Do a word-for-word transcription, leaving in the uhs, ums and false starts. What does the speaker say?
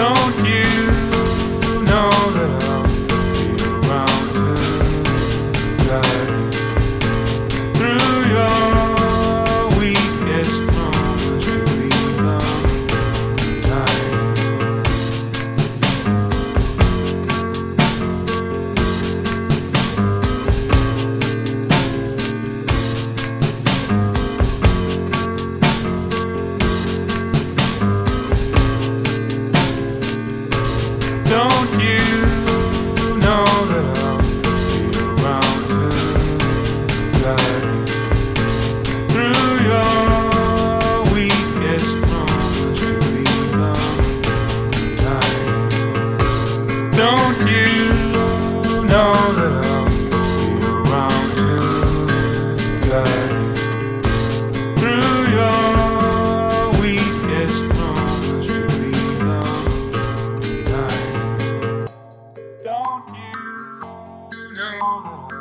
Don't you know that I'll be around to guide you through your weakest moments to leave them behind? Don't you know that I'll be around to guide you through your weakest moments to leave them behind? Don't you know that I'll be around to guide you through your weakest moments to leave them behind? Don't you know that